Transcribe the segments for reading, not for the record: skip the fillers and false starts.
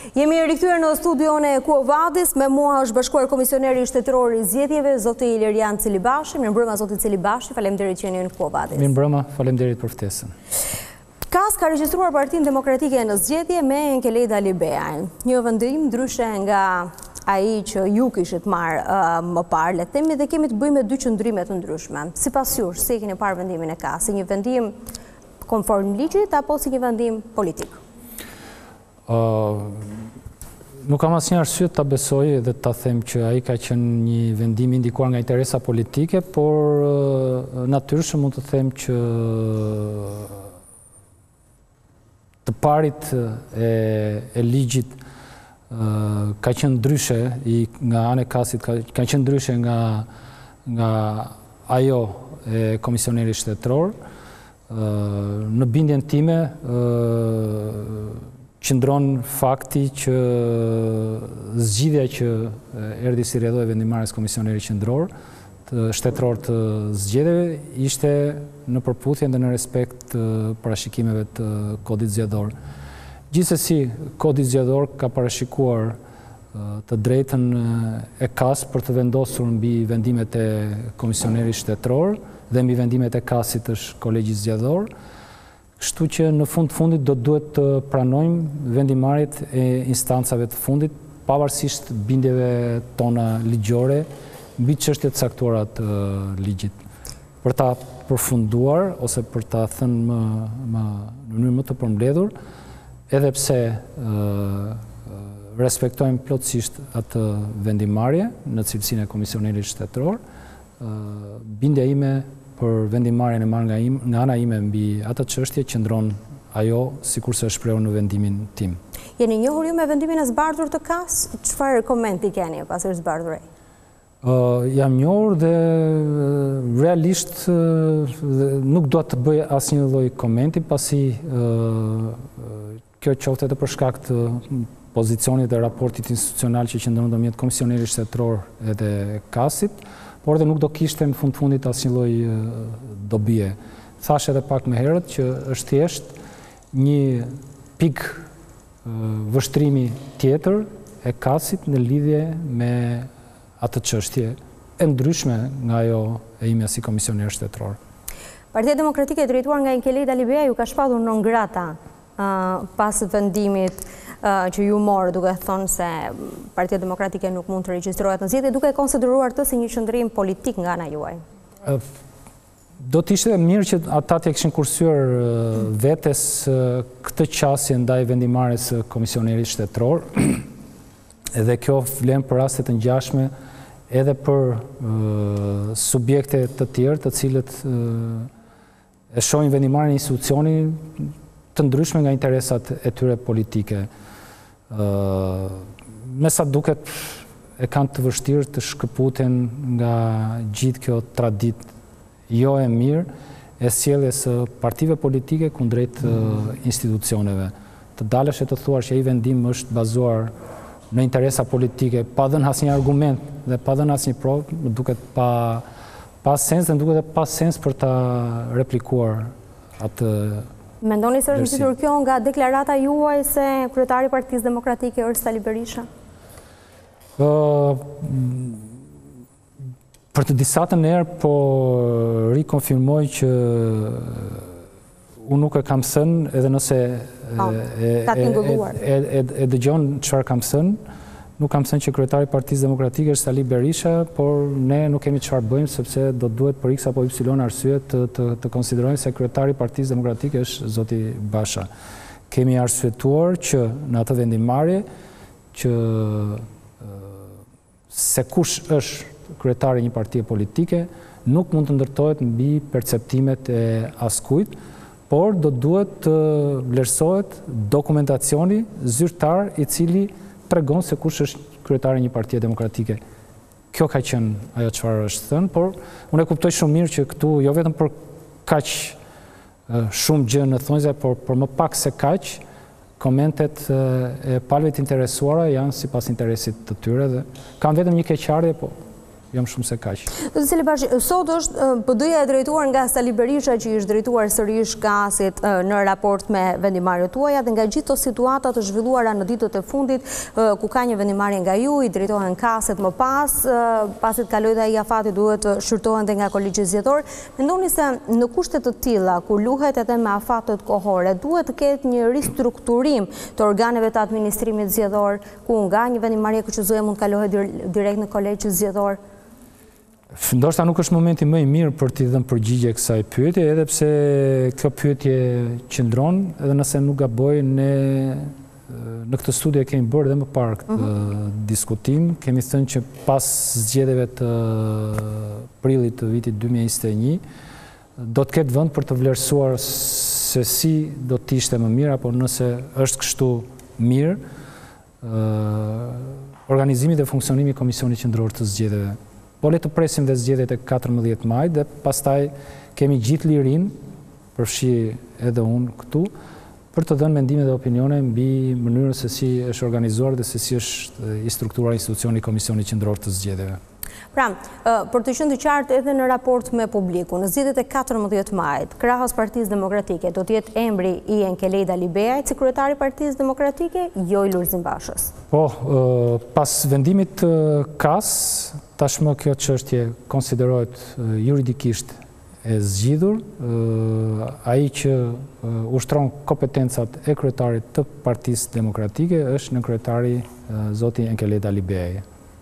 Jemi rikthyer në studion e Quo Vadis, me mua është bashkuar komisioneri shtetëror i zgjedhjeve, zoti Ilerian Celibashi. Mirëmbrëma zoti Celibashi, faleminderit që jeni në Quo Vadis. Mirëmbrëma, faleminderit për ftesën. KAS ka regjistruar Partinë Demokratike në zgjedhje me Enkeleda Libeajn. Një vendim ndryshe nga ai që ju kishit marrë më parë, le të themi, dhe kemi të bëjmë me dy qëndrime të ndryshme. Sipas jush, si e keni parë vendimin e KAS, si një vendim konform ligjit apo si një vendim politik? Nuk kam asnjë arsye ta besoj dhe ta them që ai ka qenë një vendim indikuar nga interesa politike, por natyrshëm mund të them që të parit e ligjit ka qenë ndryshe nga ana e KAS-it, ka qenë ndryshe nga ajo e komisionerit shtetëror. Në bindjen time qëndron fakti që zgjidhja që erdhi si rrjedhë e vendimarrjes komisionerit shtetëror të zgjedhjeve ishte në përputhje dhe në respekt parashikimeve të kodit zgjedhor. Gjithsesi, kodi zgjedhor ka parashikuar të drejtën e KAS për të vendosur mbi vendimet e komisionerit shtetëror dhe mbi vendimet e KAS-it është kolegji zgjedhor. Kështu që në fundit do duhet të pranojmë vendimarrjet e instancave të fundit, pavarësisht bindjeve tona ligjore mbi çështjet e caktuara të ligjit. Për ta përfunduar ose për ta thënë në mënyrë më të përmbledhur, edhe pse respektojmë plotësisht atë vendimarrje në cilësinë e komisionerit shtetëror, bindja ime për vendimarrjen e marrë nga ana ime mbi atë çështje qëndron ajo sikurse është shprehur në vendimin tim. Jeni njohur ju me vendimin e zbardhur të KAS? Çfarë komenti keni pasi është zbardhur ai? Jam njohur dhe realisht nuk dua të bëj asnjë lloj komenti pasi kjo qoftë edhe për shkak të pozicionit dhe raportit institucional që qëndron ndërmjet komisionerit shtetëror edhe KAS-it, por dhe nuk do kishte në fundit asnjë lloj dobie. Thash edhe pak më herët që është thjesht një pikë vështrimi tjetër e KAS-it në lidhje me atë çështje e ndryshme nga ajo e imja si komisioner shtetëror. Partia Demokratike e drejtuar nga Enkeleda Libeaj ju ka shpallur non grata pas vendimit që ju morë duke thonë se Partia Demokratike nuk mund të regjistrohet në zgjedhje, duke konsideruar të si një qëndrim politik nga ana juaj? Do të ishte mirë që ata të kishin kursyer vetes këtë qasje ndaj vendimarrjes së komisionerit shtetëror, edhe kjo vlen për raste të ngjashme edhe për subjekte të tjerë të cilët e shohin vendimarrjen e institucioni të ndryshme nga interesat e tyre politike. Me sa duket e kanë të vështirë të shkëputen nga gjithë kjo traditë jo e mirë e sjelljes së partive politike kundrejt institucioneve. Të dalesh e të thuash që ai vendim është bazuar në interesa politike, pa dhënë asnjë argument dhe pa dhënë asnjë provë, më duket pa sens dhe më duket pa sens për ta replikuar atë. Mendoni se është nxitur kjo nga deklarata juaj se kryetari i Partisë Demokratike është Sali Berisha? Për të disatën herë po rikonfirmoj që unë nuk e kam thënë, edhe nëse e dëgjon çfarë kam thënë, nuk kam thënë që kryetari i Partisë Demokratike është Sali Berisha, por ne nuk kemi çfarë bëjmë sepse do duhet për X apo Y arsye të konsiderojmë se kryetari i Partisë Demokratike është zoti Basha. Kemi arsyetuar që në atë vendimarrje që se kush është kryetari i një partie politike nuk mund të ndërtohet mbi perceptimet e askujt, por do duhet të vlerësohet dokumentacioni zyrtar i cili tregon se kush është kryetari i një partie demokratike. Kjo ka qenë ajo çfarë është thënë, por unë e kuptoj shumë mirë që këtu jo vetëm për kaq shumë gjë në thonjza, por për më pak se kaq, komentet e palëve të interesuara janë sipas interesit të tyre dhe kanë vetëm një keqardhje, po jam shumë se kaq. Zotëseli Bashi, sot është PD-ja e drejtuar nga Sali Berisha, që është drejtuar sërish KAS-it në raport me vendimarrjet tuaja, dhe nga gjithë të situatat të zhvilluara në ditët e fundit, ku ka një vendimarrje nga ju, i drejtohen KAS-et më pas, pasit kaloi dhe ai afati duhet të shërtohen dhe nga kolegji zgjedhor. Mendoni se në kushte të tilla, ku luhet edhe me afatet kohore, duhet të ketë një ristrukturim të organeve të administrimit zgjedhor, ku nga një vendimarrje akuzue mund të kalohet direkt në kolegj zgjedhor? Ndoshta nuk është momenti më i mirë për t'i dhënë përgjigje kësaj pyetje, edhe pse kjo pyetje qëndron, edhe nëse nuk gaboj, ne në këtë studio kemi bërë dhe më parë këtë diskutim. Kemi thënë që pas zgjedhjeve të prillit të vitit 2021, do të ketë vend për të vlerësuar se si do të ishte më mirë, apo nëse është kështu mirë, organizimi dhe funksionimi i Komisionit Qendror të Zgjedhjeve. Po le të presim dhe zgjedhjet e 14 majit, dhe pastaj kemi gjithë lirin, përfshi edhe unë këtu, për të dhënë mendime dhe opinione mbi mënyrën se si është organizuar dhe se si është i strukturuar institucioni i Komisionit Qendror të Zgjedhjeve. Pra, për të qenë të qartë edhe në raport me publiku, në zgjedhjet e 14 majit, krahas Partisë Demokratike do të jetë emri i Enkelejda Libeajt si kryetari i Partisë Demokratike, jo i Lulzim Bashës. Po, pas vendimit KAS, tashmë kjo çështje konsiderohet juridikisht e zgjidhur, ai që ushtron kompetencat e kryetarit të Partisë Demokratike është në kryetari zoti Enkelejda Libeaj.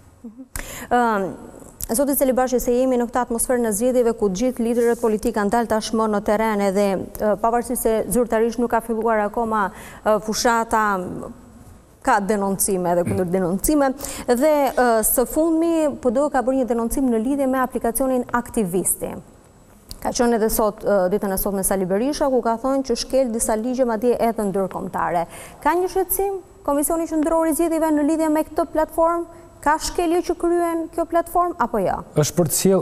Zoti Sali Bashi, se jemi në këtë atmosferë në zgjedhjeve ku gjithë liderët politikë kanë dalë tashmë në terren, edhe pavarësisht se zyrtarisht nuk ka filluar akoma fushata, ka denoncime edhe kundër denoncime, dhe së fundmi PD ka bërë një denoncim në lidhje me aplikacionin Aktivisti. Ka qenë edhe sot, ditën e sot me Sali Berisha, ku ka thënë që shkel disa ligje madje edhe ndërkombëtare. Ka një shqetësim Komisioni Qendror i Zgjedhjeve në lidhje me këtë platformë? Ka shkelje që kryen kjo platformë, apo jo? Është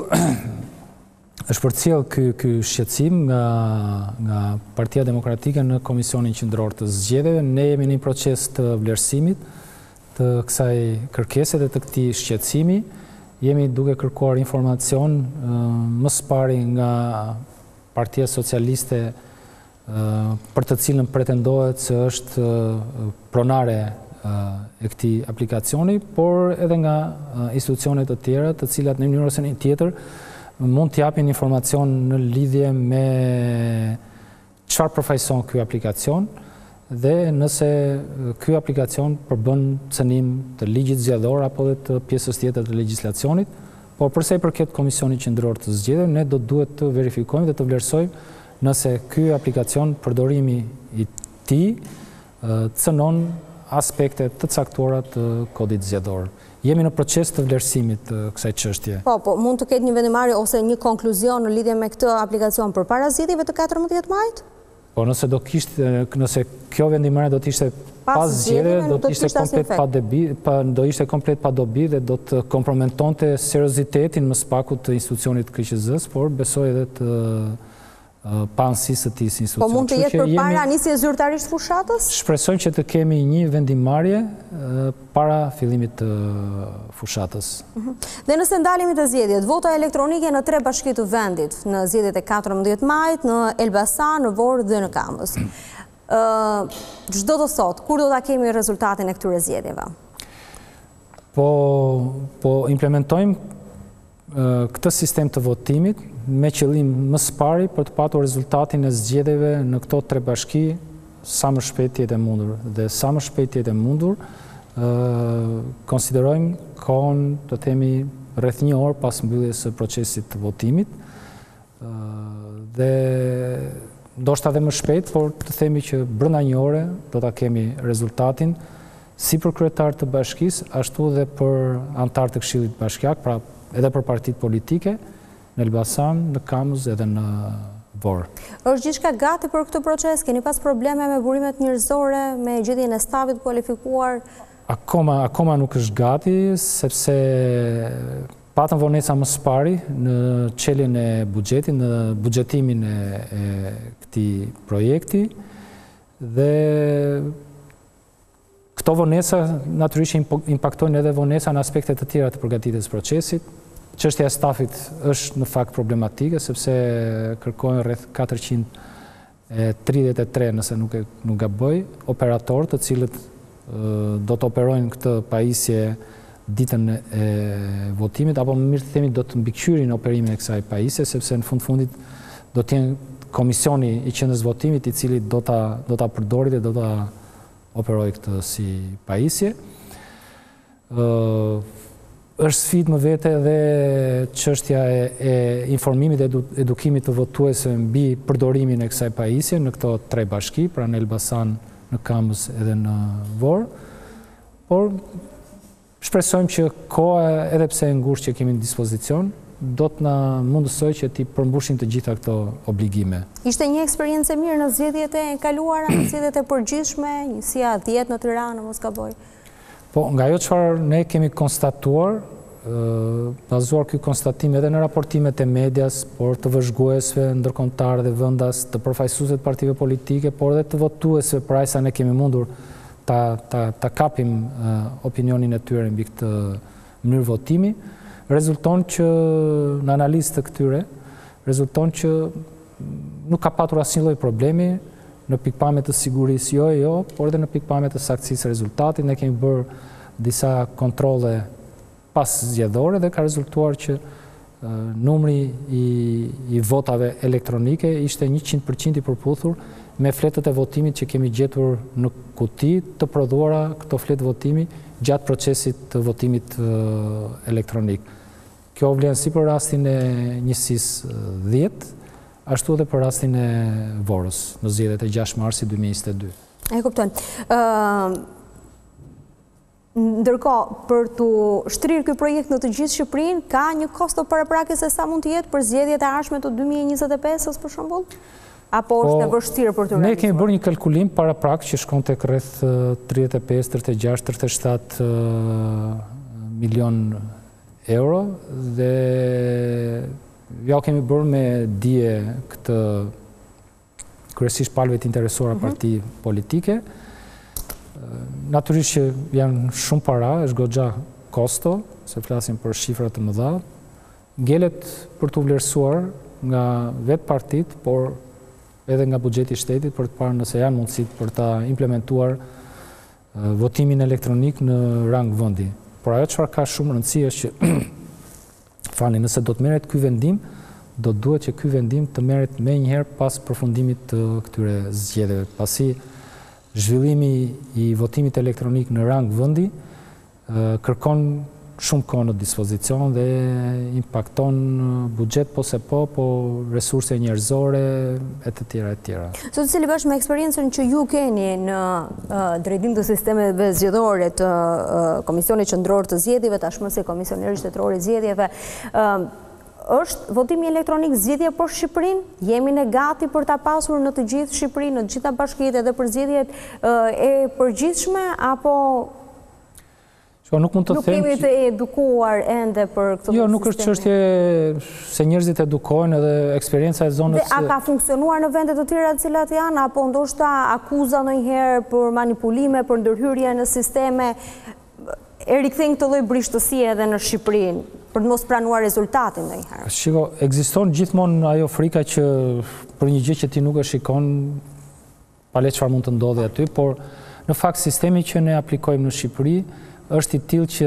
për cilë ky shqetësim nga Partia Demokratike në Komisionin Qendror të Zgjedhjeve. Ne jemi në një proces të vlerësimit të kësaj kërkese dhe të këtij shqetësimi. Jemi duke kërkuar informacion më së pari nga Partia Socialiste, për të cilën pretendohet se është pronare e këtij aplikacioni, por edhe nga institucionet të tjera, të cilat në mënyrë ose në tjetër mund të japin informacion në lidhje me çfarë përfaqëson ky aplikacion dhe nëse ky aplikacion përbën cënim të ligjit zgjedhor apo dhe të pjesës tjetër të legjislacionit. Por përsa i përket Komisionit Qendror të Zgjedhjeve, ne do duhet të verifikojmë dhe të vlerësojmë nëse ky aplikacion, përdorimi i tij cënon aspekte të caktuara të kodit zgjedhor. Jemi në proces të vlerësimit të kësaj çështje. Po, mund të ketë një vendimarrje ose një konkluzion në lidhje me këtë aplikacion përpara zgjedhjeve të 14 majit? Po, nëse kjo vendimarrje do të ishte pas zgjedhjeve, do të ishte komplet pa dobi dhe do të komprometonte seriozitetin më së paku të institucionit të KQZ-s, por besoj edhe të pa anësisë të tij si institucion. Po mund të jetë përpara nisjes zyrtarisht fushatës? Shpresojmë që të kemi një vendimarrje para fillimit të fushatës. Dhe nëse ndalemi të zgjedhjet, vota elektronike në 3 bashki të vendit, në zgjedhjet e 14 majit, në Elbasan, në Vorë dhe në Kamës. Çdo të thotë, kur do ta kemi rezultatin e këtyre zgjedhjeve? Po implementojmë këtë sistem të votimit me qëllim më së pari për të patur rezultatin e zgjedhjeve në këto 3 bashki sa më shpejt jetë e mundur. Dhe sa më shpejt jetë e mundur, konsiderojmë kohën të themi rreth 1 orë pas mbylljes së procesit të votimit. Dhe ndoshta edhe më shpejt, por të themi që brenda 1 ore do ta kemi rezultatin si për kryetar të bashkisë, ashtu dhe për antar të Këshillit Bashkiak, pra edhe për partitë politike, në Elbasan, në Kamës edhe në Vorë. Është gjithçka gati për këtë proces? Keni pas probleme me burimet njerëzore, me gjetjen e stafit kualifikuar? Akoma nuk është gati, sepse patëm vonesa më së pari në çeljen e buxhetit, në buxhetimin e këtij projekti, dhe këto vonesa natyrisht impaktojnë edhe vonesa në aspekte të tjera të përgatitjes procesit, Çështja e stafit është në fakt problematike, sepse kërkojnë rreth 433, nëse nuk gaboj, operatorë të cilët do të operojnë këtë pajisje ditën e votimit, apo më mirë të themi do të mbikëqyrin operimin e kësaj pajisje, sepse në fundit do të jenë komisioni i qendrës votimit i cili do ta përdori dhe do ta operojë këtë si pajisje. Është sfidë më vete dhe çështja e informimit dhe edukimit të votuesve mbi përdorimin e kësaj pajisje në këto 3 bashki, pra në Elbasan, në Kambës edhe në Vorë. Por shpresojmë që koha, edhe pse e ngushtë që kemi në dispozicion, do të na mundësoj që ti përmbushim të gjitha këto obligime. Ishte një eksperiencë mirë në zgjedhjet e kaluara, në zgjedhjet e përgjithshme, njësia 10 në Tiranë, mos gaboj. Po, nga ajo çfarë ne kemi konstatuar, bazuar ky konstatim edhe në raportimet e medias, por të vëzhguesve ndërkombëtar dhe vendas, të përfaqësuesve të partive politike, por edhe të votuesve, për aq sa ne kemi mundur ta kapim opinionin e tyre mbi këtë mënyrë votimi, rezulton që në analizë të këtyre, rezulton që nuk ka patur asnjë lloj problemi në pikpamje të sigurisë, jo, por edhe në pikpamje të saktësisë rezultatit. Ne kemi bërë disa kontrolle pas zgjedhore dhe ka rezultuar që numri i votave elektronike ishte 100% i përputhur me fletët e votimit që kemi gjetur në kuti të prodhuara këto fletë votimi gjatë procesit të votimit elektronik. Kjo vlen si për rastin e njësisë 10, ashtu edhe për rastin e Vorës, në zgjedhjet e 6 marsit 2022. E kupton. Ndërkohë, për të shtrirë ky projekt në të gjithë Shqipërinë, ka një kosto paraprakje se sa mund të jetë për zgjedhjet e ardhshme të 2025-s për shembull? Apo është e vështirë për të realizuar? Ne kemi bërë një kalkulim paraprak që shkon tek rreth 35, 36, 37 milion euro dhe ja kemi bërë me dije këtë kryesisht palëve të interesuara parti politike. Natyrisht që janë shumë para, është goxha kosto, se flasim për shifra të mëdha. Ngelet për të vlerësuar nga vetë partit, por edhe nga buxheti i shtetit për të parë nëse janë mundësit për ta implementuar votimin elektronik në rang vendi. Por ajo çfarë ka shumë rëndësi është që nëse do të merret ky vendim, do duhet që ky vendim të merret menjëherë pas përfundimit të këtyre zgjedhjeve, pasi zhvillimi i votimit elektronik në rang vendi kërkon shumë kohë në dispozicion dhe impakton buxhet po resurse njerëzore e të tjera. Sot cili bashkë me eksperiencën që ju keni në drejtim të sistemeve zgjedhore të Komisionit Qendror të Zgjedhjeve, tashmë si Komisioneri Shtetëror i Zgjedhjeve, është votimi elektronik zgjedhje për Shqipërinë? Jemi ne gati për ta pasur në të gjithë Shqipërinë, në të gjitha bashkitë edhe për zgjedhjet e përgjithshme, apo nuk kemi të edukuar ende për këtë sistem? Jo, nuk është çështje se njerëzit edukohen edhe eksperienca e zonës. Dhe a ka funksionuar në vende të tjera të cilat janë, apo ndoshta akuza ndonjëherë për manipulime, për ndërhyrje në sisteme, e rikthejnë këtë lloj brishtësie edhe në Shqipërinë, për të mos pranuar rezultatin ndonjëherë? Shiko, ekziston gjithmonë ajo frika që për një gjë që ti nuk e shikon, pa le çfarë mund të ndodhi aty, por në fakt sistemi që ne aplikojmë në Shqipëri është i tillë që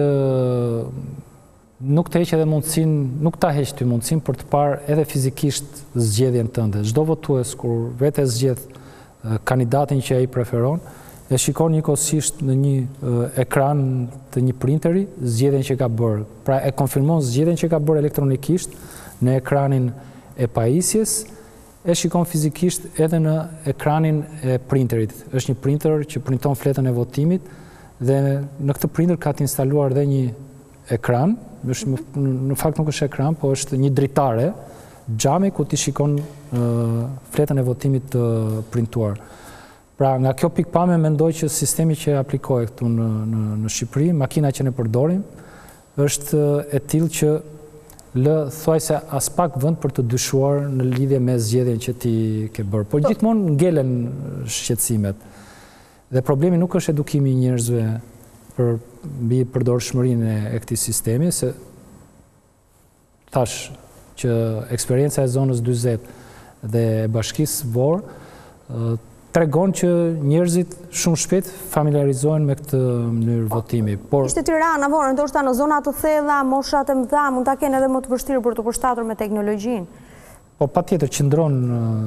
nuk të heq edhe mundësinë, nuk ta heq ty mundësinë për të parë edhe fizikisht zgjedhjen tënde. Çdo votues kur vetë zgjedh kandidatin që ai preferon, e shikon njëkohësisht në një ekran të një printeri zgjedhjen që ka bërë. Pra e konfirmon zgjedhjen që ka bërë elektronikisht në ekranin e pajisjes, e shikon fizikisht edhe në ekranin e printerit. Është një printer që printon fletën e votimit dhe në këtë printer ka të instaluar dhe një ekran, në fakt nuk është ekran, po është një dritare, xhami ku ti shikon fletën e votimit të printuar. Pra nga kjo pikpamje mendoj që sistemi që aplikohet këtu në Shqipëri, makina që ne përdorim, është e tillë që lë thuajse as pak vend për të dyshuar në lidhje me zgjedhjen që ti ke bërë. Po gjithmonë ngelen shqetësimet. Dhe problemi nuk është edukimi i njerëzve mbi përdorshmërinë e këtij sistemi, se thash që eksperienca e zonës 40 dhe bashkisë Vor tregon që njerëzit shumë shpejt familiarizohen me këtë mënyrë votimi. Ishte Tirana, Vor, ndoshta në zona të thella, moshat e mëdha mund ta kenë edhe më të vështirë për të përshtatur me teknologjinë. Po patjetër qëndron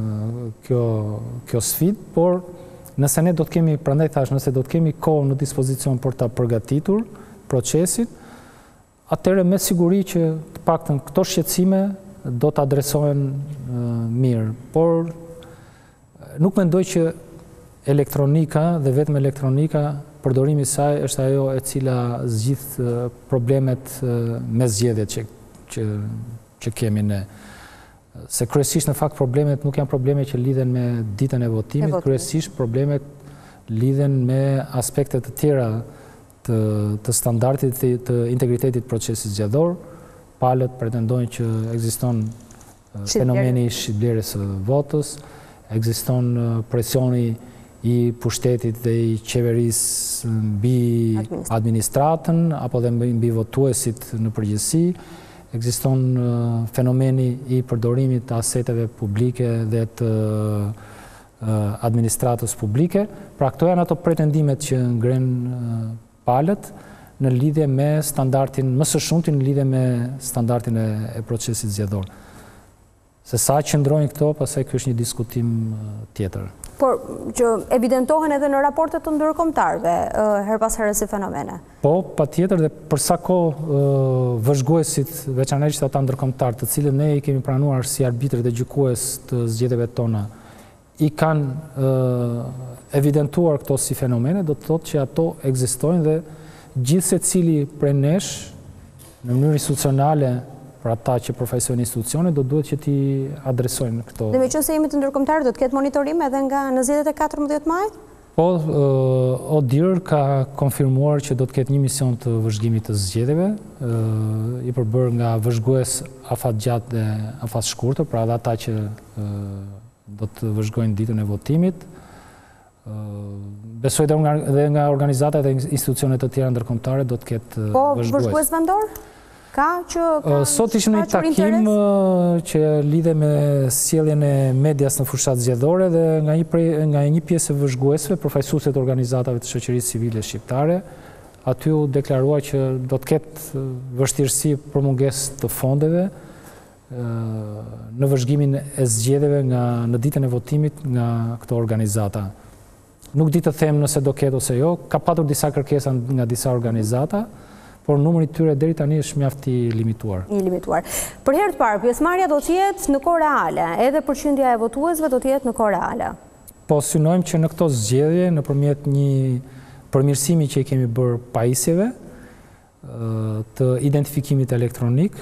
kjo sfidë, por nëse ne do të kemi, prandaj thash, nëse do të kemi kohë në dispozicion për ta përgatitur procesin, atëherë me siguri që të paktën këto shqetësime do të adresohen mirë. Por nuk mendoj që elektronika dhe vetëm elektronika, përdorimi i saj është ajo e cila zgjidh problemet me zgjedhjet që kemi ne. Se kryesisht në fakt problemet nuk janë probleme që lidhen me ditën e votimit, kryesisht problemet lidhen me aspekte të tjera të standardit të integritetit procesit zgjedhor. Palët pretendojnë që ekziston fenomeni i shitblerjes së votës, ekziston presioni i pushtetit dhe i qeverisë mbi administratën apo dhe mbi votuesit në përgjithësi. Ekziston fenomeni i përdorimit të aseteve publike dhe të administratës publike. Pra këto janë ato pretendimet që ngren palët në lidhje me standardin, më së shumti në lidhje me standardin e procesit zgjedhor. Se sa qëndrojnë këto, pastaj ky është një diskutim tjetër. Por që evidentohen edhe në raportet të ndërkombëtarëve her pas here si fenomene. Po, patjetër, dhe për sa kohë vëzhguesit, veçanërisht ata ndërkombëtar, të cilët ne i kemi pranuar si arbitrë dhe gjykues të zgjedhjeve tona, i kanë evidentuar këto si fenomene, do të thotë që ato ekzistojnë dhe gjithë secili prej nesh në mënyrë institucionale, për ata që përfaqësojnë institucione, do duhet që ti adresojnë këto. Dhe me qëse jemi të ndërkombëtarë, do të ketë monitorim edhe nga në zgjedhjet e 14 majit? Po, ODIHR ka konfirmuar që do të ketë një mision të vëzhgimit të zgjedhjeve, i përbërë nga vëzhgues afat gjatë dhe afat shkurtër, pra edhe ata që do të vëzhgojnë ditën e votimit. Besoj dhe nga organizatat dhe institucionet të tjera ndërkombëtare do të ketë vëzhgues. Po, vëzhgues vendor? Sot ishim në një takim që lidhe me sjelljen e medias në fushat zgjedhore dhe nga një pjesë e vëzhguesve, përfaqësuesit e organizatave të shoqërisë civile shqiptare, aty u deklarua që do të ketë vështirësi për mungesë të fondeve në vëzhgimin e zgjedhjeve në ditën e votimit nga këto organizata. Nuk di të them nëse do ketë ose jo, ka patur disa kërkesa nga disa organizata, por numri i tyre deri tani është mjaft i limituar. Për herë të parë, pjesëmarrja do të jetë në kohë reale, edhe përqindja e votuesve do të jetë në kohë reale. Po synojmë që në këto zgjedhje, nëpërmjet një përmirësimi që i kemi bërë pajisjeve të identifikimit elektronik,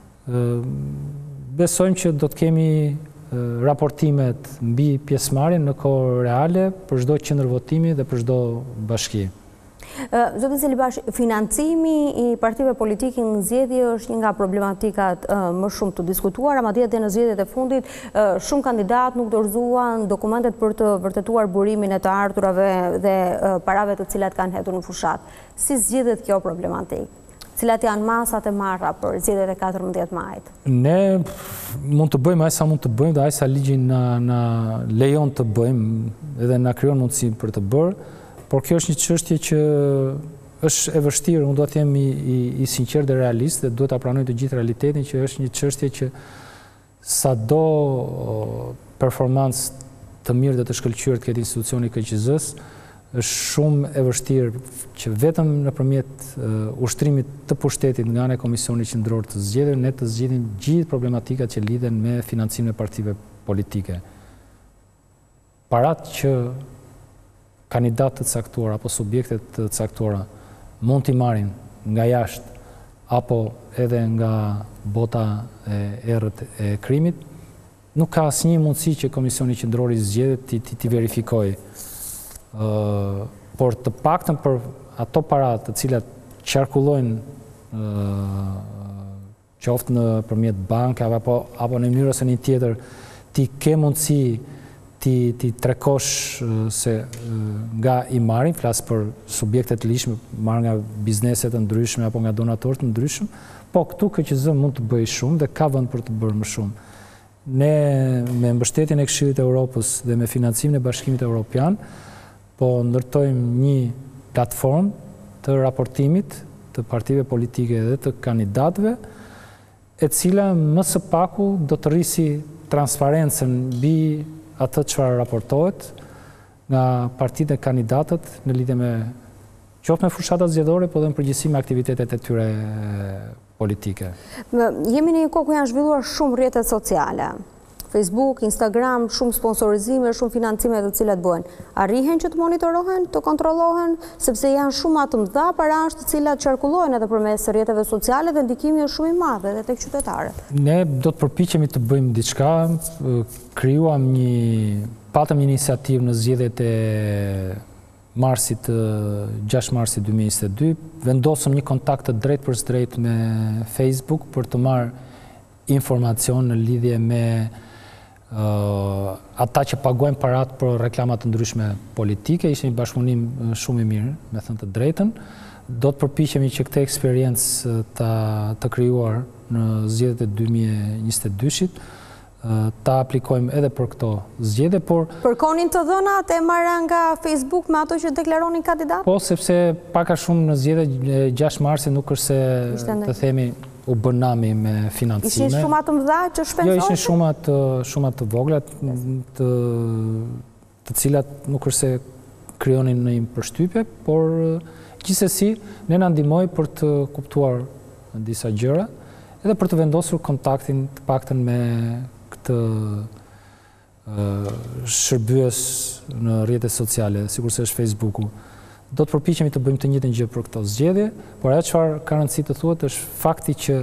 besojmë që do të kemi raportimet mbi pjesëmarrjen në kohë reale për çdo qendër votimi dhe për çdo bashki. Zotë Celibash, financimi i partive politike në zgjedhje është një nga problematikat më shumë të diskutuara, madje edhe në zgjedhjet e fundit shumë kandidat nuk dorëzuan dokumentet për të vërtetuar burimin e të ardhurave dhe parave të cilat kanë hedhur në fushat. Si zgjidhet kjo problematikë? Cilat janë masat e marra për zgjedhjet e 14 majit? Ne mund të bëjmë aq sa mund të bëjmë dhe aq sa ligji na lejon të bëjmë edhe na krijon mundësi për të bërë. Por kjo është një çështje që është e vështirë, unë do të jem i sinqert dhe realist dhe duhet ta pranoj të gjithë realitetin që është një çështje që sado performancë të mirë dhe të shkëlqyer të ketë institucioni KQZ-s, është shumë e vështirë që vetëm nëpërmjet ushtrimit të pushtetit nga ana e Komisionit Qendror të Zgjedhjeve ne të zgjidhim gjithë problematikat që lidhen me financimin e partive politike. Parat që kandidatë të caktuar apo subjektet të caktuara mund t'i marrin nga jashtë apo edhe nga bota e errët e krimit, nuk ka asnjë mundësi që Komisioni Qendror i Zgjedhjeve t'i verifikojë. Por të paktën për ato para të cilat qarkullojnë qoftë nëpërmjet bankave apo në mënyrë ose një tjetër, ti ke mundësi ti trekosh se nga i marrin, flasë për subjektet lishme, marrë nga bizneset të ndryshme apo nga donatorët të ndryshme, po këtu KQZ mund të bëjë shumë dhe ka vend për të bërë më shumë. Ne me mbështetjen e Këshillit të Evropës dhe me financimin e Bashkimit Evropian, po ndërtojmë një platformë të raportimit të partive politike dhe të kandidatëve, e cila më së paku do të rrisi transparencën mbi atë çfarë raportohet nga partitë e kandidatët në lidhje me qoftë me fushatat zgjedhore, po dhe në përgjithësi me aktivitetet e tyre politike. Jemi në një kohë ku janë zhvilluar shumë rrjetet sociale. Facebook, Instagram, shumë sponsorizime, shumë financime të cilat bëhen. Arrihen që të monitorohen, të kontrollohen, sepse janë shumë të mëdha parash të cilat qarkullohen edhe përmes rrjeteve sociale dhe ndikimi është shumë i madh edhe tek qytetarët. Ne do të përpiqemi të bëjmë diçka, patëm një iniciativë në zgjedhjet e marsit, 6 marsit 2022, vendosëm një kontakt të drejt për drejt me Facebook për të marrë informacion në lidhje me ata që paguajnë parat për reklamat të ndryshme politike. Ishte një bashkëpunim shumë i mirë, me thënë të drejtën. Do të përpiqemi që këtë eksperiencë të krijuar në zgjedhjet e 2022-shit ta aplikojmë edhe për këto zgjedhje, por përkonin të dhënat e marra nga Facebook me ato që deklaronin kandidat? Po, sepse pak a shumë në zgjedhjet e 6 marsit nuk është se të themi u bënami me financime. Ishin shumat të mëdha që shpenzoheshin? Jo, ishin shumat të vogla, të cilat nuk është se krijonin në një përshtypje, por gjithsesi ne na ndihmoi për të kuptuar disa gjëra, edhe për të vendosur kontaktin të paktën me këtë shërbyes në rrjetet sociale, sikurse është Facebooku. Do të përpiqemi të bëjmë të njëjtën gjë për këto zgjedhje, por ajo çfarë ka rëndësi të thuhet është fakti që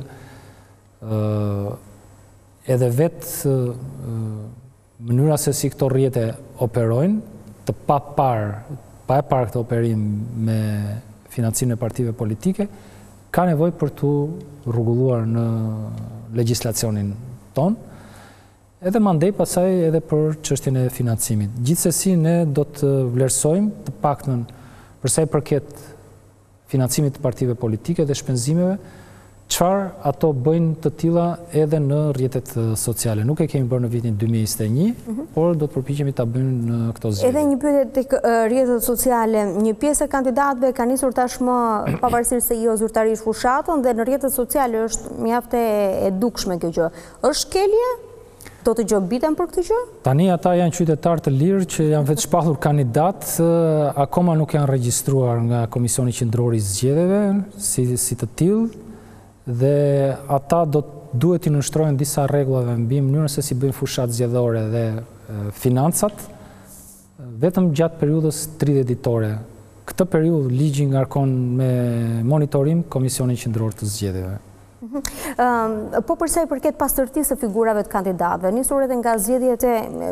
edhe vetë mënyra se si këto rrjete operojnë, të pa e parë këtë operim me financimin e partive politike, ka nevojë për të rregulluar në legjislacionin ton, edhe mandej pasaj edhe për çështjen e financimit. Gjithsesi ne do të vlerësojmë të paktën për sa i përket financimit të partive politike dhe shpenzimeve, çfarë ato bëjnë të tilla edhe në rrjetet sociale. Nuk e kemi bërë në vitin 2021, por do të përpiqemi ta bëjmë në këto zgjedhje. Edhe një pyetje tek rrjetet sociale, një pjesë e kandidatëve ka nisur tashmë pavarësisht se jo zyrtarisht fushatën dhe në rrjetet sociale është mjaft e dukshme kjo gjë. Është shkelje? Do të gjobiten për këtë gjë? Tani ata janë qytetarë të lirë që janë vetë shpallur kandidat, akoma nuk janë regjistruar nga Komisioni Qendror i Zgjedhjeve si të tillë, dhe ata duhet të nënshtrohen disa rregullave mbi mënyrën se si bëjnë fushat zgjedhore dhe financat, vetëm gjatë periudhës 30 ditore. Këtë periudhë ligji ngarkon me monitorim Komisionin Qendror të Zgjedhjeve. Po përsa i përket pastërtisë të figurave të kandidatëve, nisur edhe nga zgjedhjet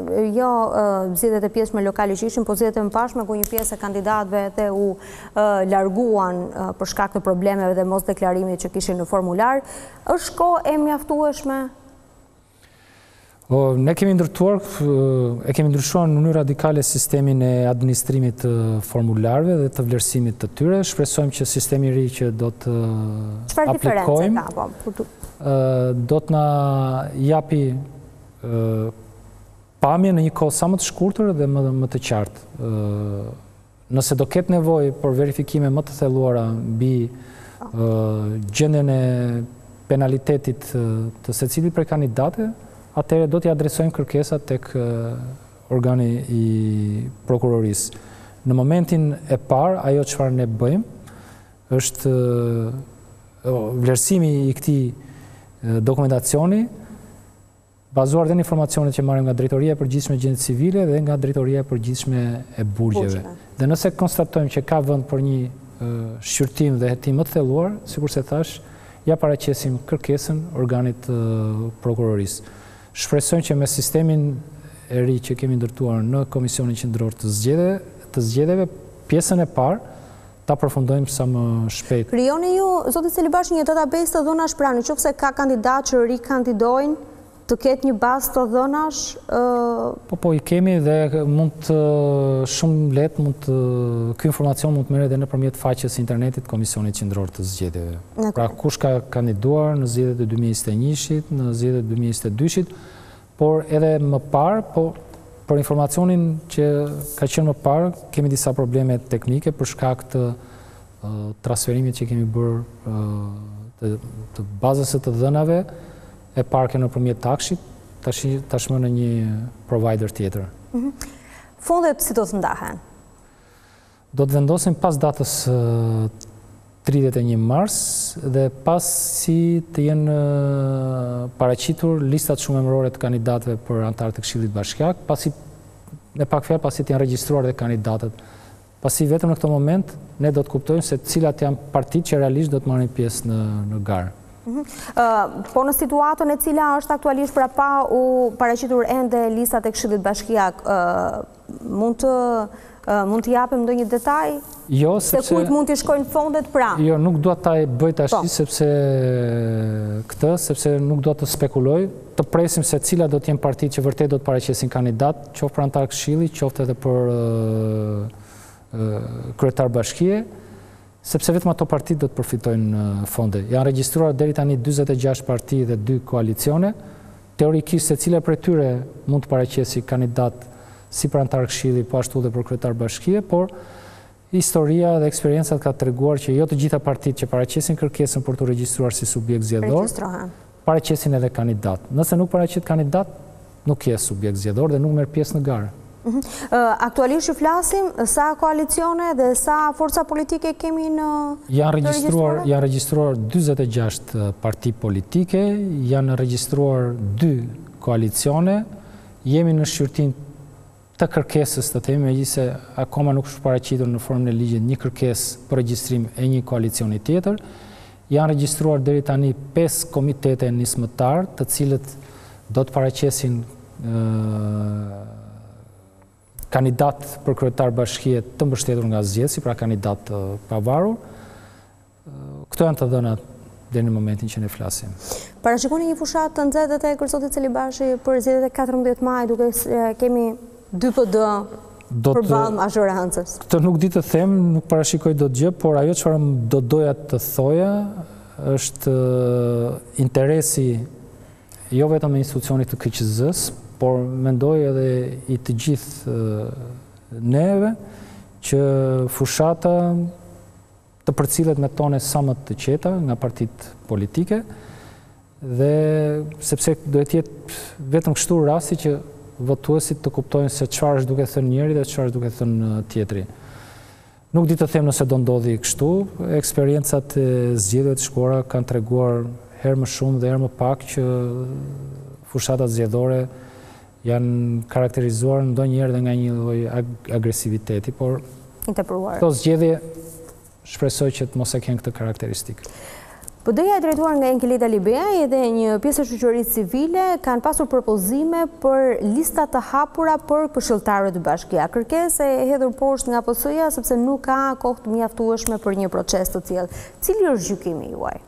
e pjesëme lokale që ishin, po zgjedhjet e mëparshme ku një pjesë e kandidatëve edhe u larguan për shkak të problemeve dhe mos deklarimit që kishin në formular, është kohë e mjaftueshme? Ne kemi ndryshuar në mënyrë radikale sistemin e administrimit të formularëve dhe të vlerësimit të tyre. Shpresojmë që sistemi i ri që do të aplikojmë do të na japi pamje në një kohë sa më të shkurtër dhe më të qartë. Nëse do ketë nevojë për verifikime më të thelluara mbi gjendjen e penalitetit të secilit prej kandidatëve, atëherë do t'i adresojmë kërkesat tek organi i prokurorisë. Në momentin e parë, ajo çfarë ne bëjmë është vlerësimi i këtij dokumentacioni bazuar dhe në informacionet që marrim nga Drejtoria e Përgjithshme e Gjendjes Civile dhe nga Drejtoria e Përgjithshme e Burgjeve. Dhe nëse konstatojmë që ka vend për një shqyrtim dhe hetim më të thelluar, sikurse thash, ja paraqesim kërkesën organit prokurorisë. Shpresojmë që me sistemin e ri që kemi ndërtuar në Komisionin Qendror të Zgjedhjeve, pjesën e parë ta përfundojmë sa më shpejt. Krijoni ju, zoti Celibashi, një database të dhunash, pra nëse ka kandidatë që rikandidojnë të ketë një bazë të dhënash? Po, i kemi dhe shumë letë ky informacion mund të merret edhe nëpërmjet faqes internetit Komisionit Qendror të Zgjedhjeve. Pra kush ka kandiduar në zgjedhjet e 2021-shit, në zgjedhjet e 2022-shit, por edhe më parë, për informacionin që ka qenë më parë, kemi disa probleme teknike për shkak të transferimit që kemi bërë të bazës së të dhënave e parke nëpërmjet takshit, tashmë në një provider tjetër. Fondet si do të ndahen? Do të vendosin pas datës 31 mars dhe pas si të jenë paraqitur listat shumë emërore të kandidatëve për antarët e Këshillit Bashkiak, me pak fjalë pasi të janë regjistruar dhe kandidatët. Pasi vetëm në këtë moment ne do të kuptojmë se cilat janë partitë që realisht do të marrin pjesë në garë. Po në situatën e cila është aktualisht pra pa u paraqitur ende listat e Këshillit Bashkiak, mund të japim ndonjë detaj? Jo, se kujt mund të shkojnë fondet pra? Jo, nuk dua ta bëj tash sepse nuk dua të spekuloj. Të presim se cilat do të jenë partitë që vërtet do të paraqesin kandidat, qoftë për antar Këshilli, qoftë edhe për kryetar bashkie, sepse vetëm ato partitë do të përfitojnë fonde. Janë regjistruar deri tani 46 parti dhe 2 koalicione. Teorikisht secila prej tyre mund të paraqesi kandidat si për antar Këshilli, po ashtu dhe për kryetar bashkie, por historia dhe eksperiencat ka treguar që jo të gjitha partitë që paraqesin kërkesën për të regjistruar si subjekt zgjedhor, paraqesin edhe kandidat. Nëse nuk paraqet kandidat, nuk je subjekt zgjedhor dhe nuk merr pjesë në garë. Aktualisht që flasim, sa koalicione dhe sa forca politike kemi në registruar? Janë regjistruar 46 parti politike, janë regjistruar 2 koalicione, jemi në shqyrtim të kërkesës të themi, megjithëse akoma nuk është paraqitur në formën e ligjit një kërkesë për regjistrim e një koalicioni tjetër. Janë regjistruar deri tani 5 komitete nismëtar, të cilët do të paraqesin kandidat për kryetar bashkie të mbështetur nga zgjedhësi, pra kandidat pavarur. Këto janë të dhënat deri në momentin që ne flasim. Parashikoni një fushat të nxehtë të Kërcotit Celibashi për zgjedhjet e 14 maj, duke kemi 2 PD përballë mazhorancës. Këtë nuk di të them, nuk parashikoj dot gjë, por ajo çfarë do doja të thoja është interesi jo vetëm e institucionit të KQZ-s, por mendoj edhe i të gjithë neve që fushata të përcillet me tone sa më të qeta nga partitë politike, dhe sepse duhet të jetë vetëm kështu rasti që votuesit të kuptojnë se çfarë është duke thënë njëri dhe çfarë është duke thënë tjetri. Nuk di të them nëse do ndodhi kështu, eksperiencat e zgjedhjeve të shkuara kanë treguar herë më shumë dhe herë më pak që fushatat zgjedhore janë karakterizuar ndonjëherë dhe nga një lloj agresiviteti, por këto zgjedhje shpresoj që të mos e kenë këtë karakteristikë. PD-ja e drejtuar nga Enkelida Libeaj dhe një pjesë e shoqërisë civile kanë pasur propozime për lista të hapura për këshilltarët bashkia. Kërkesë e hedhur poshtë nga PS-ja sepse nuk ka kohë të mjaftueshme për një proces të tillë. Cili është gjykimi juaj?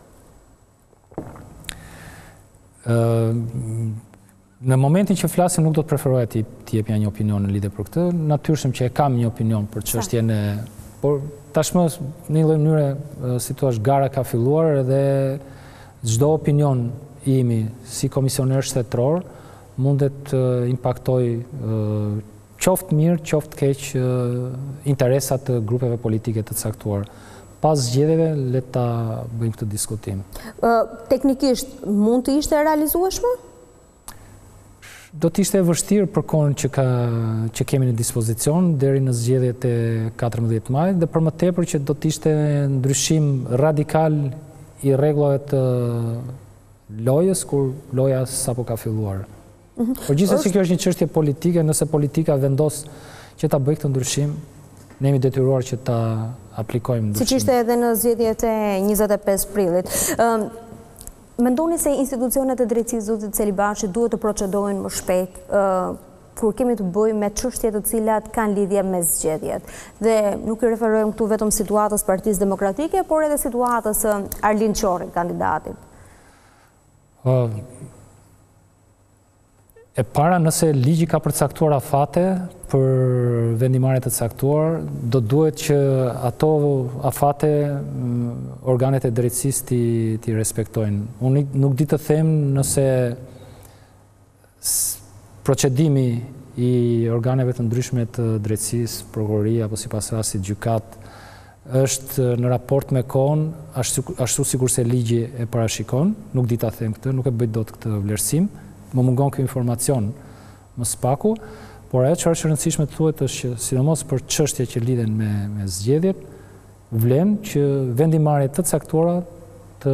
Në momentin që flasim nuk do të preferoja të jepja një opinion në lidhje për këtë. Natyrshëm që e kam një opinion për çështjen e, por tashmë në një lloj mënyre si thua gara ka filluar dhe çdo opinion imi si komisioner shtetëror mundet të impaktoj qoftë mirë, qoftë keq interesat të grupeve politike të caktuar. Pas zgjedhjeve le ta bëjmë këtë diskutim. Teknikisht mund të ishte realizueshme? Do të ishte e vështirë për kohën që kemi në dispozicion deri në zgjedhjet e 14 maj dhe për më tepër që do të ishte ndryshim radikal i rregullave të lojës kur loja sapo ka filluar. Por gjithsesi kjo është një çështje politike, nëse politika vendos që ta bëjë këtë ndryshim, ne jemi detyruar që ta aplikojmë ndryshimin. Siç ishte edhe në zgjedhjet e 25 prillit. Mendoni se institucionet e drejtësisë zotit Celibashi duhet të procedojnë më shpejt kur kemi të bëjmë me çështje të cilat kanë lidhje me zgjedhjet. Dhe nuk i referojmë këtu vetëm situatës Partisë Demokratike, por edhe situatës Arlind Qorri, kandidatit. E para, nëse ligji ka përcaktuar afate për vendimarrje të caktuar, do duhet që ato afate organet e drejtësisë ti respektojnë. Unë nuk di të them nëse procedimi i organeve të ndryshme të drejtësisë, prokuroria apo sipas rastit gjykat, është në raport me kohën, ashtu sikur se ligji e parashikon, nuk di ta them këtë, nuk e bëj dot këtë vlerësim. Më mungon kjo informacion më spaku, por ajo çfarë është e rëndësishme të thuhet është që sidomos për çështje që lidhen me zgjedhjet, vlen që vendimarrje të caktuara të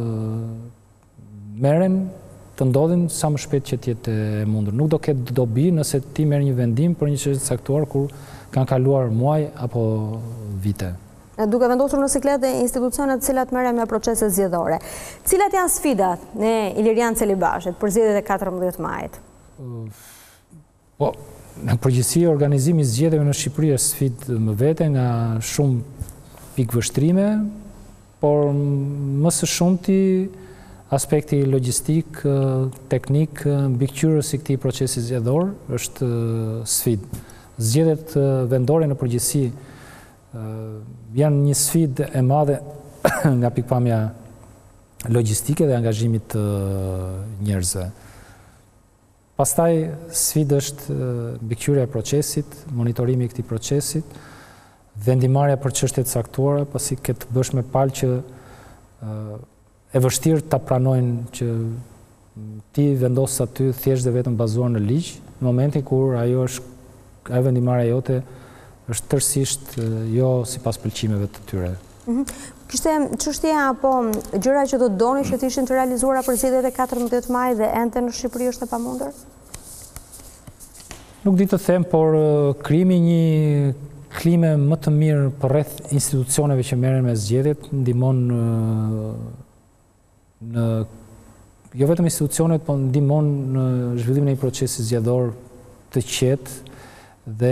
merren, të ndodhin sa më shpejt që të jetë e mundur. Nuk do ketë dobi nëse ti merr një vendim për një çështje të caktuar kur kanë kaluar muaj apo vite. Duke vendosur në siklet dhe institucionet cilat merren me procese zgjedhore. Cilat janë sfidat në Ilirian Celibashit për zgjedhjet e 14 majit? Po, në përgjithësi organizimi i zgjedhjeve në Shqipëri është sfidë më vete nga shumë pikëvështrime, por më së shumti aspekti logjistik, teknik, mbikëqyrës i këtij procesi zgjedhor është sfidë. Zgjedhjet vendore në përgjithësi janë një sfidë e madhe nga pikpamja logjistike dhe angazhimit të njerëzve. Pastaj sfidë është mbikëqyrja e procesit, monitorimi i këtij procesit, vendimarrja për çështje të caktuara, pasi ke të bësh me palë që e vështirë ta pranojnë që ti vendos aty thjesht dhe vetëm bazuar në ligj, në momentin kur ajo vendimarrja jote është tërësisht jo sipas pëlqimeve të tyre. Kishte çështje apo gjëra që do doni që të ishin të realizuara për zgjedhjet e 14 majit dhe ende në Shqipëri është e pamundur? Nuk di të them, por krijimi një klime më të mirë përreth institucioneve që merren me zgjedhjet ndihmon në jo vetëm institucionet, por ndihmon në zhvillimin e një procesi zgjedhor të qetë dhe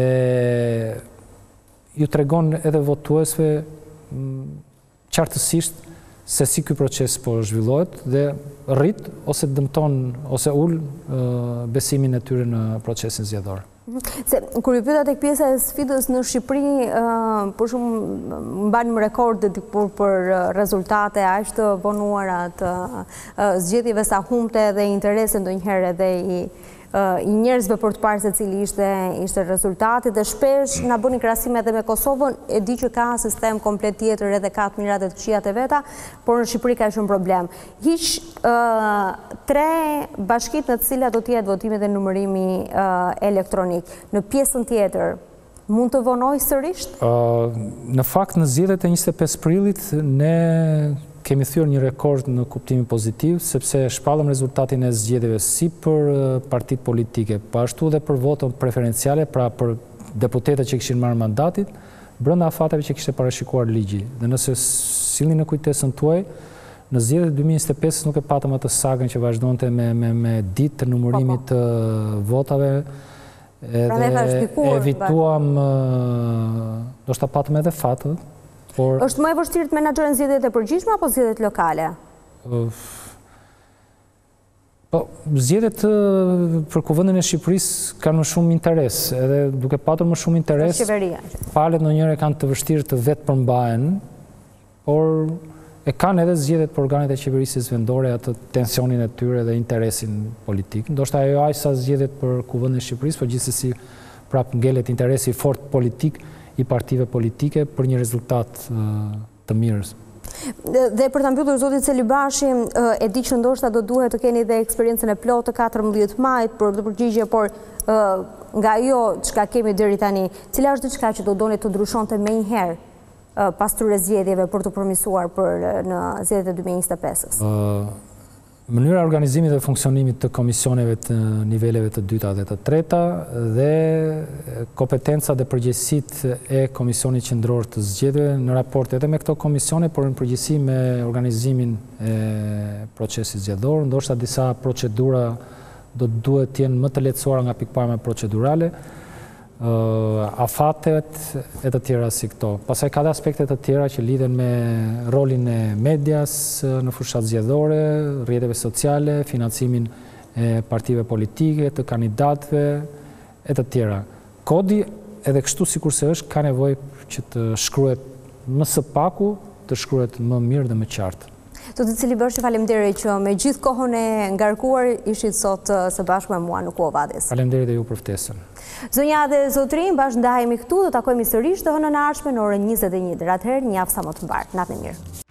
ju tregon edhe votuesve qartësisht se si ky proces po zhvillohet dhe rrit ose dëmton ose ul besimin e tyre në procesin zgjedhor. Se kur ju pyeta tek pjesa e sfidës në Shqipëri, për shumë mban rekord për rezultate aq të vonuara të zgjedhjeve sa humbte dhe interesi ndonjëherë edhe i njerëzve për të parë se cili ishte rezultati dhe shpesh na bëni krahasim edhe me Kosovën, e di që ka sistem komplet tjetër edhe ka të mirat e të këqijat e veta, por në Shqipëri ka shumë problem. Hiq 3 bashkitë në të cilat do të jetë votimi dhe numërimi elektronik. Në pjesën tjetër mund të vonoj sërish? Në fakt në zgjedhjet e 25 prillit ne kemi thyer një rekord në kuptimin pozitiv, sepse shpallëm rezultatin e zgjedhjeve si për partitë politike, po ashtu dhe për votën preferenciale, pra për deputetët që kishin marrë mandatit, brenda afateve që kishte parashikuar ligji. Dhe nëse sillni në kujtesën tuaj, në zgjedhjet e 2025 nuk e patëm atë sagën që vazhdonte me ditë të numërimit të votave, edhe evituam, ndoshta patëm edhe fatë. Është më e vështirë të menaxhohen zgjedhjet e përgjithshme apo zgjedhjet lokale? Po, zgjedhjet për Kuvendin e Shqipërisë kanë më shumë interes, edhe duke patur më shumë interes, palët ndonjëherë kanë të vështirë të vetë përmbahen, por e kanë edhe zgjedhjet për organet e qeverisjes vendore atë tensionin e tyre dhe interesin politik. Ndoshta ajo aq sa zgjedhjet për Kuvendin e Shqipërisë, por gjithsesi prap ngelet interesi fort politik i partive politike për një rezultat të mirë. Dhe për ta mbyllur zoti Celibashi, e di që ndoshta do duhet të keni dhe eksperiencën e plotë të 14 majit për të përgjigje, por nga ajo çka kemi deri tani, cila është diçka që do doni të ndryshonte më një herë pas këtyre zgjedhjeve për të përmirësuar për në zgjedhjet e 2025-s? Mënyra organizimit dhe funksionimit të komisioneve të niveleve të dyta dhe të treta dhe kompetenca dhe përgjegjësitë e Komisionit Qendror të Zgjedhjeve në raport edhe me këto komisione, por në përgjithësi me organizimin e procesit zgjedhor. Ndoshta disa procedura do duhet të jenë më të lehtësuara nga pikpamja procedurale, afatet e të tjera si këto. Pastaj ka dhe aspekte të tjera që lidhen me rolin e medias në fushat zgjedhore, rrjeteve sociale, financimin e partive politike, të kandidatëve, e të tjera. Kodi, edhe kështu sikur se është, ka nevojë që të shkruhet më së paku, të shkruhet më mirë dhe më qartë. Zoti Cilibershi, faleminderit që me gjithë kohën e ngarkuar ishit sot së bashku me mua në Kuovadis. Faleminderit e ju për ftesën. Zonja dhe zotrin, bashkë ndahemi këtu, do takojmë sërish të hënën e ardhshme në orën 21. Atëherë, një javë sa më të mbarë. Natë e mirë.